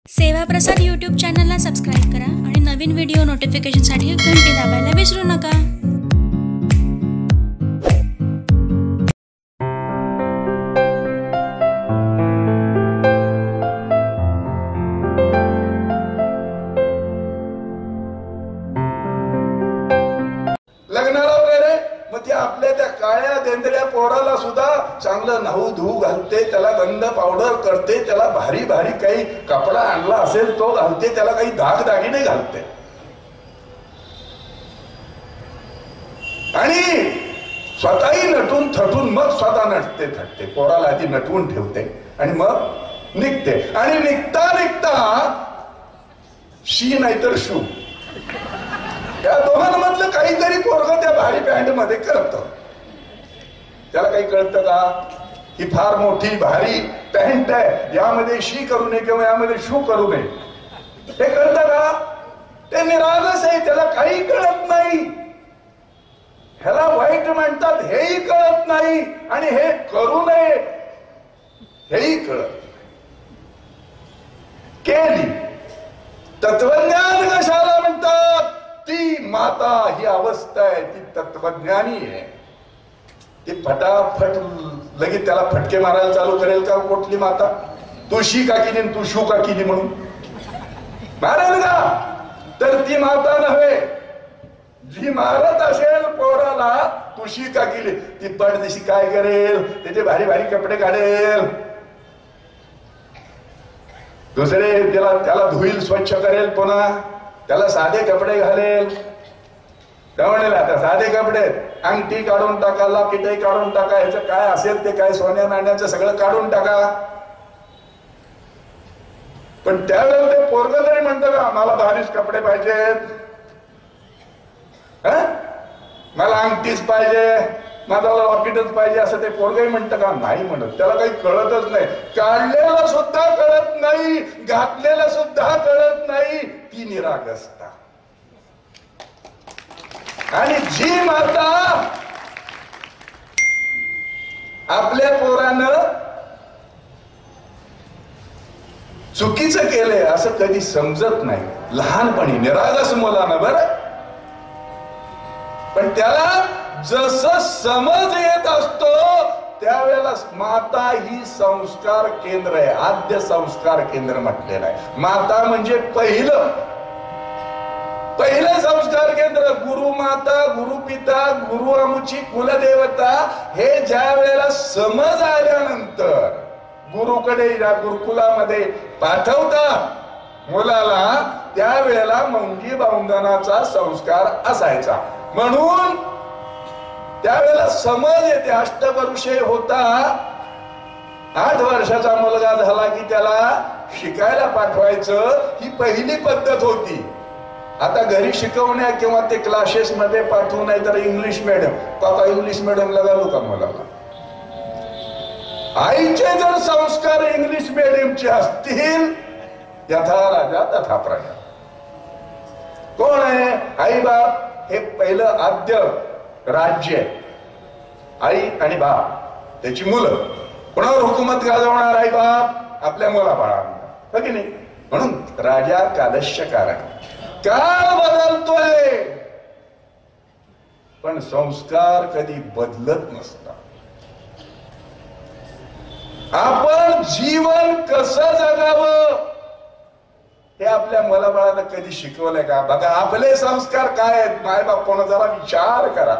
सेवा प्रसाद यूट्यूब चॅनलला सबस्क्राईब करा आणि नवीन व्हिडिओ नोटिफिकेशनसाठी घंटी दाबायला विसरू नका। लग्नाला वगैरे मग ती आपल्या त्या काळ्या देंदऱ्या पोराला सुद्धा चांगलं नाहू धू घालते, त्याला गंध पावडर करते, त्याला भारी भारी काही कपडा आणला असेल तो घालते, त्याला काही दागदागिने घालते आणि स्वतःही नटून थटून मग स्वतः नटते थटते, पोराला आधी नटवून ठेवते आणि मग निघते आणि निघता निघता शी नाहीतर शू या दोघांमधलं काहीतरी पोरगं त्या भारी पॅन्ट मध्ये करत। त्याला काही कळतं का? ही फार मोठी भारी पॅन्ट आहे, यामध्ये शी करू नये किंवा यामध्ये शू करू नये, हे कळतं का? ते निरागस आहे, त्याला काही कळत नाही। ह्याला वाईट म्हणतात हेही कळत नाही आणि हे करू नये हेही कळत केली। तत्वज्ञान कशाला म्हणतात? ती माता ही अवस्था आहे, ती तत्वज्ञानी आहे। ती फटाफट लगेच त्याला फटके मारायला चालू करेल का कुठली माता? तू शी का केली तू शू का केली म्हणून मारेल का? तर ती माता नव्हे, जी मारत असेल पोराला तू शी का केली, ती पडदिशी काय करेल? त्याचे भारी भारी कपडे काढेल, दुसरे त्याला धुईल, स्वच्छ करेल, पुन्हा त्याला साधे कपडे घालेल। म्हणेल आता साधे कपडे, अंगठी काढून टाका, लाकिटही काढून टाका, ह्याचं काय असेल ते काय सोन्या नाण्याचं सगळं काढून टाका। पण त्यावेळेला ते पोरगं तरी म्हणतं का मला भारीच कपडे पाहिजेत, मला अंगठीच पाहिजे, माझा लॉकेटच पाहिजे, असं ते पोरगही म्हणतं का? नाही म्हणत। त्याला काही कळतच नाही, काढलेलं सुद्धा कळत नाही, घातलेलं सुद्धा कळत नाही, ती निरागसता। आणि जी माता आपल्या पोरानं चुकीचं केलंय असं कधी समजत नाही, लहानपणी निरागस मुलानं बरं, पण त्याला जसं समज येत असतो त्यावेळेला माता ही संस्कार केंद्र आहे, आद्य संस्कार केंद्र म्हटलेलं आहे। माता म्हणजे पहिलं संस्कार केंद्र, गुरु माता, गुरु पिता, गुरु आमुची कुलदेवता, हे ज्या वेळेला समज आल्यानंतर गुरुकडे गुरुकुलामध्ये पाठवतात मुलाला, त्यावेळेला मुंगी बंधनाचा संस्कार असायचा। म्हणून त्यावेळेला समज येते। अष्टवर्षे होता, 8 वर्षाचा मुलगा झाला की त्याला शिकायला पाठवायचं, ही पहिली पद्धत होती। आता घरी शिकवण्या किंवा ते क्लासेस मध्ये पाठवू, नाही तर इंग्लिश मीडियम, काका इंग्लिश मीडियमला घालू का मुलाला? आईचे जर संस्कार इंग्लिश मीडियमचे असतील, यथा राजा तथा प्रजा। कोण आहे? आई बाप हे पहिलं आद्य राज्य आहे। आई आणि बाप, त्याची मुलं, कोणावर हुकूमत गाजवणार? आई बाप आपल्या मुलाबाळांना, हो की नाही? म्हणून राजा कालश्यकारक, काळ बदलतोय पण संस्कार कधी बदलत नसतात। आपण जीवन कसं जगावं हे आपल्या मुलाबाळांना कधी शिकवलंय का? बघा आपले संस्कार काय आहेत, मायबापांना जरा विचार करा।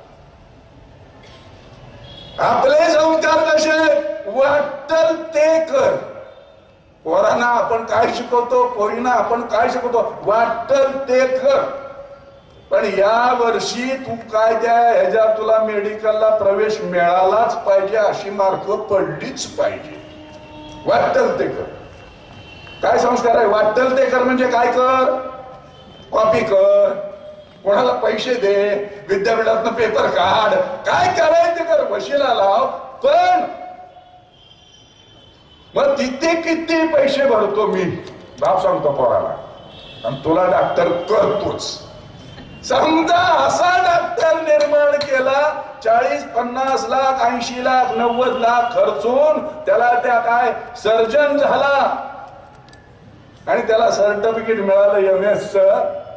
आपले संस्कार कसे? वाटल ते कर। पोरांना आपण काय शिकवतो, पोरींना आपण काय शिकवतो? वाटल ते कर। पण या वर्षी तू काय त्या ह्याच्या तुला मेडिकलला प्रवेश मिळालाच पाहिजे, अशी मार्क पडलीच पाहिजे, वाटल ते कर। काय संस्कार आहे? वाटल ते कर म्हणजे काय कर? कॉपी कर, कोणाला पैसे दे, विद्यापीठातनं पेपर काढ, काय करायचं कर, वशिला लाव, पण मग तिथे किती पैसे भरतो मी, बाप सांगतो पोराला, आणि तुला डॉक्टर करतोच। समजा असा डॉक्टर निर्माण केला, 40-50 लाख 80 लाख 90 लाख खर्चून त्याला त्या काय सर्जन झाला, आणि त्याला सर्टिफिकेट मिळालं MS च,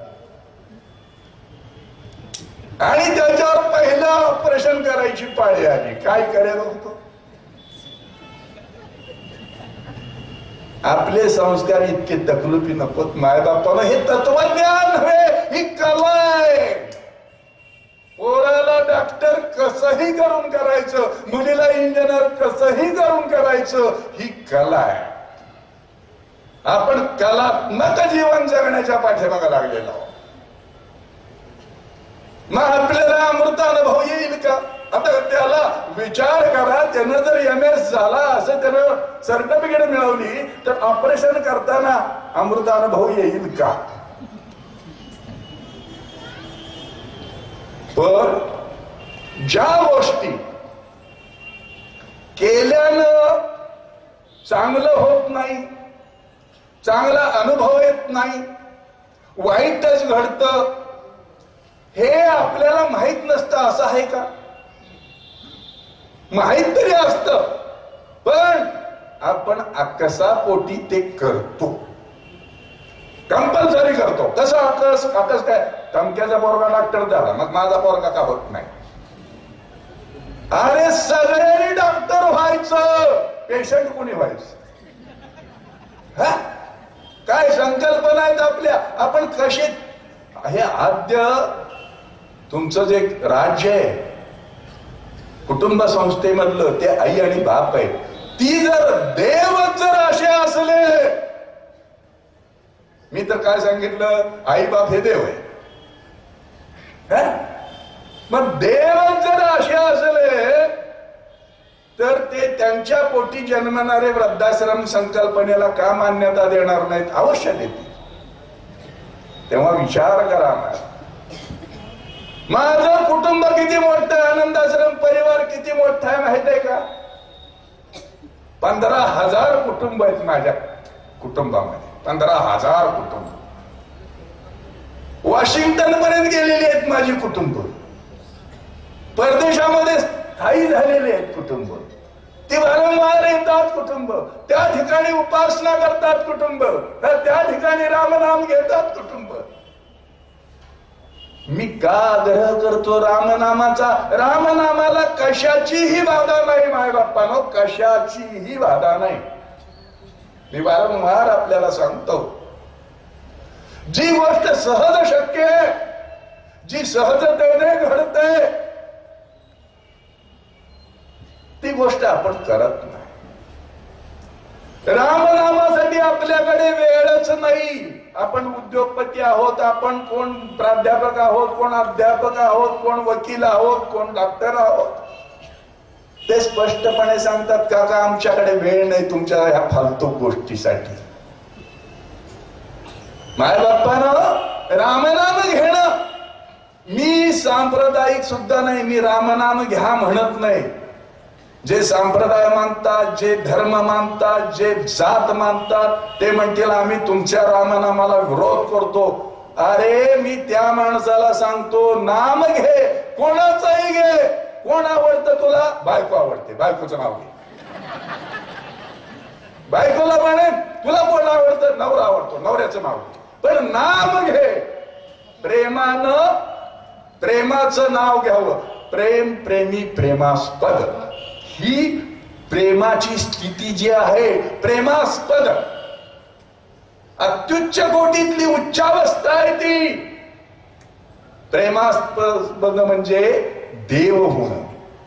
आणि त्याच्यावर पहिलं ऑपरेशन करायची पाळी आली. काय करायला होतं? आपले संस्कार इतके तकलुफी नकोत मायबापानं. हे तत्वज्ञान नव्हे, ही कला आहे. पोराला डॉक्टर कसंही करून करायचं, मुलीला इंजिनियर कसंही करून करायचं, ही कला आहे. आपण कलात्मक जीवन जगण्याच्या पाठीमागे लागलेलो. मग आपल्याला अमृत अनुभव येईल का? आता त्याला विचार करा, त्यानं जर MS झाला, असं त्यानं सर्टिफिकेट मिळवली, तर ऑपरेशन करताना अमृत अनुभव येईल का? पण ज्या गोष्टी केल्यानं चांगलं होत नाही, चांगला अनुभव येत नाही, वाईटच घडतं, हे आपल्याला माहित नसतं असं आहे का? माहित तरी असतं, पण आपण अकसापोटी ते करतो, कंपल्सरी करतो. कसं अकस काय? धमक्याचा पोरगा डॉक्टर झाला, मग माझा पोरगा का होत नाही? अरे सगळ्यांनी डॉक्टर व्हायचं, पेशंट कोणी व्हायचं? काय संकल्पना आहेत आपल्या? आपण कशी? हे आद्य तुमचं जे राज्य आहे, कुटुंब संस्थेमधलं, ते आई आणि बाप आहे. ती जर देवच जर असे असले, मी तर काय सांगितलं, आई बाप हे देव आहे. मग देवच जर असे असले, तर ते त्यांच्या पोटी जन्मणारे वृद्धाश्रम संकल्पनेला का मान्यता देणार नाहीत? अवश्य देतील. तेव्हा विचार करा. माझं कुटुंब किती मोठं आहे, आनंदाश्रम परिवार किती मोठा आहे माहित आहे का? 15,000 कुटुंब आहेत माझ्या कुटुंबामध्ये. 15,000 कुटुंब. वॉशिंग्टन पर्यंत गेलेली आहेत माझी कुटुंब. परदेशामध्ये स्थायी झालेले आहेत कुटुंब. ती वारंवार येतात कुटुंब. त्या ठिकाणी उपासना करतात कुटुंब. त्या ठिकाणी रामनाम घेतात कुटुंब. मी का आग्रह करतो रामनामाचा? रामनामाला कशाचीही बाधा नाही माय बाप्पानो, कशाचीही बाधा नाही. मी वारंवार आपल्याला सांगतो, जी गोष्ट सहज शक्य आहे, जी सहजतेने घडते, ती गोष्ट आपण करत नाही. रामनामासाठी आपल्याकडे वेळच नाही. आपण उद्योगपती आहोत, आपण कोण प्राध्यापक आहोत, कोण अध्यापक आहोत, कोण वकील आहोत, कोण डॉक्टर आहोत. ते स्पष्टपणे सांगतात, काका आमच्याकडे वेळ नाही तुमच्या ह्या फालतू गोष्टीसाठी. माय बाप्पानं रामनाम घेणं, मी सांप्रदायिक सुद्धा नाही, मी रामनाम घ्या म्हणत नाही. जे संप्रदाय मानतात, जे धर्म मानतात, जे जात मानतात, ते म्हणतील आम्ही तुमच्या रामनामाला विरोध करतो. अरे मी त्या माणसाला सांगतो, नाम घे, कोणाचंही घे. कोण आवडतं तुला? बायको आवडते, बायकोचं नाव घे. बायकोला म्हणेन तुला कोण आवडतं? नवरा आवडतो, नवऱ्याचं नाव घे. पण नाम घे. प्रेमानं प्रेमाचं नाव घ्यावं. प्रेम, प्रेमी, प्रेमास्पद. ही प्रेमाची स्थिती जी आहे, प्रेमास्पद, अत्युच्च कोटीतली उच्चावस्था आहे ती. प्रेमास्पद म्हणजे देव होणं.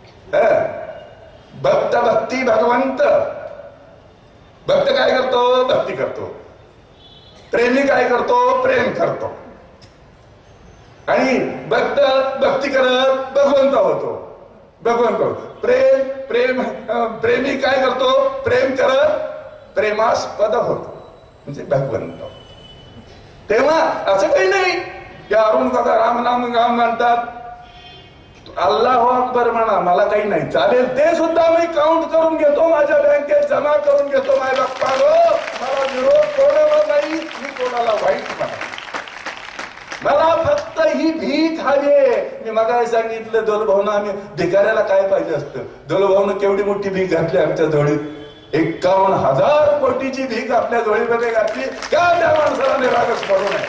भक्त भक्ती भगवंत. भक्त काय करतो? भक्ती करतो. प्रेमी काय करतो? प्रेम करतो. आणि भक्त भक्ती करत भगवंत होतो. भगवंत होतो. प्रेमी काय करतो? प्रेम करत प्रेमास्पद होतो, म्हणजे भगवंत. तेव्हा असं काही नाही की अरुण दादा रामनाम गाम म्हणतात, अल्लाह अकबर म्हणा, मला काही नाही, चालेल. ते सुद्धा मी काउंट करून घेतो, माझ्या बँकेत जमा करून घेतो. माझ्या बाप्पानो, मला विरोध कोणाला नाही, मी कोणाला वाईट म्हणा. मला फक्त ही भीक हवी आहे. मी मगाशी सांगितलं, दोलभाऊनं आम्ही भिकाऱ्याला काय पाहिजे असतं. दोलभाऊनं केवढी मोठी भीक घातली आमच्या जोडीत. 51,000 कोटीची भीक आपल्या झोळीमध्ये घातली का त्या माणसाला निरागस पडू नये.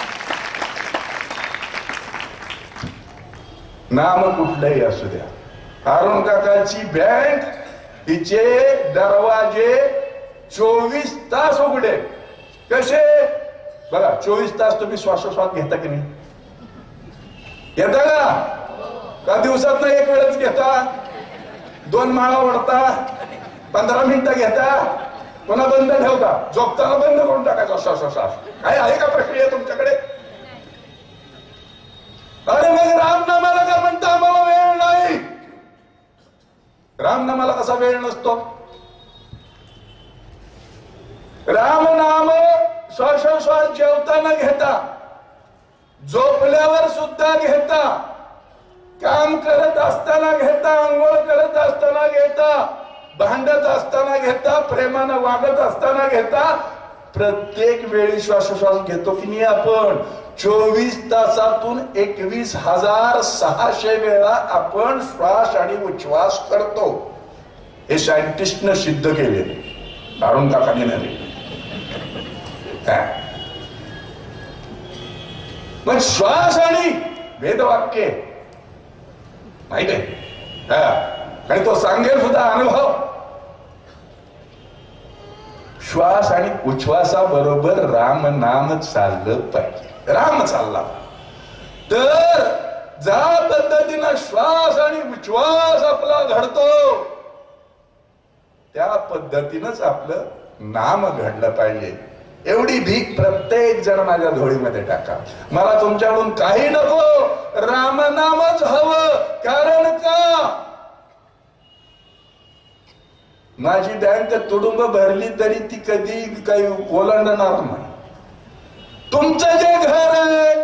नाम कुठलंही असू द्या, अरुण काकाची बँक तिचे दरवाजे 24 तास उघडे. कसे बघा, 24 तास तुम्ही श्वासोश्वास घेता की नाही? घेता का दिवसात एक वेळच घेता? 2 माळा ओढता, 15 मिनिटं घेता, पुन्हा बंद ठेवता, झोपताना बंद करून टाकायचा श्वासोश्वास. आहे का प्रक्रिया तुमच्याकडे? अरे मग रामनामाला का म्हणता आम्हाला वेळ नाही? रामनामाला कसा वेळ नसतो? रामनाम श्वासोश्वास जेवताना घेता, झोपल्यावर सुद्धा घेता, काम करत असताना घेता, अंघोळ करत असताना घेता, भांडत असताना घेता, प्रेमानं वागत असताना घेता. प्रत्येक वेळी श्वासोश्वास घेतो की नाही आपण? 24 तासातून 21,600 वेळा आपण श्वास आणि उच्छ्वास करतो. हे सायंटिस्टनं सिद्ध केले, अरुण काकांनी नाही. मग श्वास आणि वेदवाक्य माहित आहे, आणि तो सांगेल सुद्धा अनुभव. श्वास आणि उच्छ्वासाबरोबर राम नाम चाललं पाहिजे. राम चालला तर ज्या पद्धतीनं श्वास आणि उच्छ्वास आपला घडतो त्या पद्धतीनंच आपलं नाम घडलं पाहिजे. एवढी भीक प्रत्येक जण माझ्या झोळीमध्ये टाका. मला तुमच्याकडून काही नको, रामनामच हवं. कारण का माझी बँक तुडुंब भरली तरी ती कधी काही ओलांडणार नाही. तुमचं जे घर आहे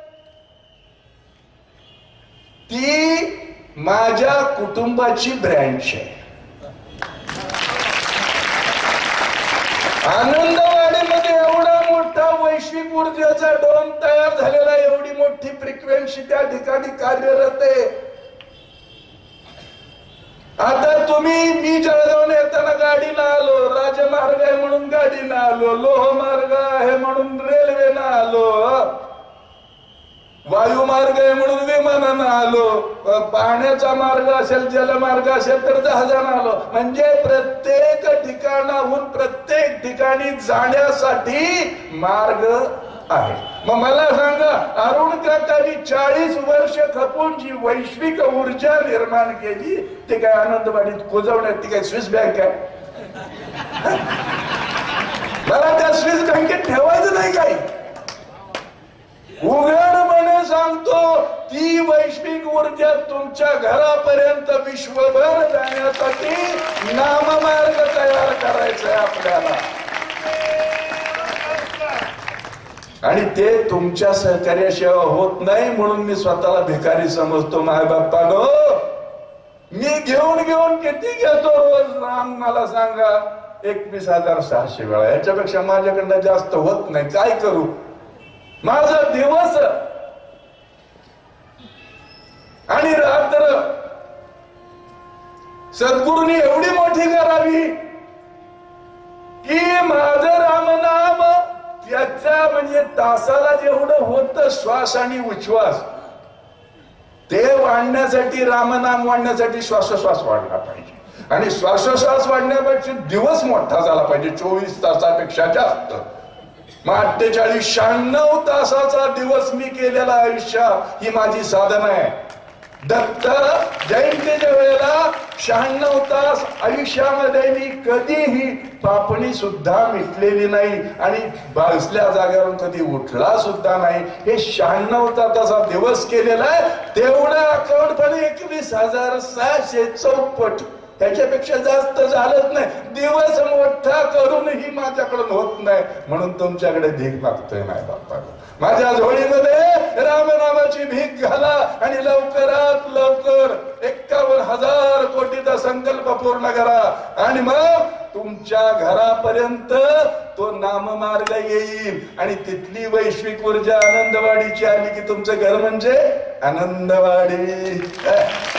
ती माझ्या कुटुंबाची ब्रँच आहे. आनंदवाडीमध्ये एवढा मोठा वैश्विक ऊर्जेचा डोम तयार झालेला, एवढी मोठी फ्रिक्वेन्सी त्या ठिकाणी कार्यरत आहे. आता तुम्ही, मी जळगावने येताना गाडीनं आलो, राजमार्ग आहे म्हणून गाडीनं आलो, लोहमार्ग आहे म्हणून रेल्वेनं आलो, वायुमार्ग आहे म्हणून विमानानं आलो, पाण्याचा मार्ग असेल, जलमार्ग असेल तर जहाजानं आलो. म्हणजे प्रत्येक ठिकाणाहून प्रत्येक ठिकाणी जाण्यासाठी मार्ग आहे. मग मला सांगा, अरुण काकांनी 40 वर्ष खपून जी वैश्विक ऊर्जा निर्माण केली ते काय आनंदवाडीत कोजवण्यात ती काय स्विस बँक आहे? मला त्या स्विस बँकेत ठेवायचं नाही काही. उघडपणे सांगतो, ती वैश्विक ऊर्जा तुमच्या घरापर्यंत विश्वभर जाण्यासाठी नाममार्ग तयार करायचा आहे आपल्याला. आणि ते तुमच्या सहकार्याशिवाय होत नाही. म्हणून मी स्वतःला भिकारी समजतो. माय बाप्पानो, मी घेऊन किती घेतो रोज? राम मला सांगा, 21,600 वेळा. याच्यापेक्षा माझ्याकडनं जास्त होत नाही. काय करू? माझा दिवस आणि रात्र सद्गुरूंनी एवढी मोठी करावी की माझं रामनाम त्याच्या म्हणजे तासाला जेवढं होतं श्वास आणि उच्छ्वास ते वाढण्यासाठी, रामनाम वाढण्यासाठी श्वासोश्वास वाढला पाहिजे. आणि श्वासोश्वास वाढण्यापेक्षा दिवस मोठा झाला पाहिजे, 24 तासापेक्षा जास्त. मग 48-96 तासाचा दिवस मी केलेला आयुष्य ही माझी साधना आहे. दत्त जयंतीच्या वेळेला 96 तास आयुष्यामध्ये मी कधीही पापणी सुद्धा मिटलेली नाही आणि बसल्या जागेवरून कधी उठला सुद्धा नाही. हे 96 तासाचा दिवस केलेला आहे. तेवढा अकाउंटपणे 21,600 चौपट, त्याच्यापेक्षा जास्त झालंच नाही. दिवस मोठा करूनही माझ्याकडून होत नाही. म्हणून तुमच्याकडे भीक मागतोय माय बाप्पा. माझ्या झोळीमध्ये रामनामाची भीक घाला आणि लवकरात लवकर 51,000 कोटीचा संकल्प पूर्ण करा. आणि मग तुमच्या घरापर्यंत तो नाममार्ग येईल आणि तिथली वैश्विक ऊर्जा आनंदवाडीची आली की तुमचं घर म्हणजे आनंदवाडी.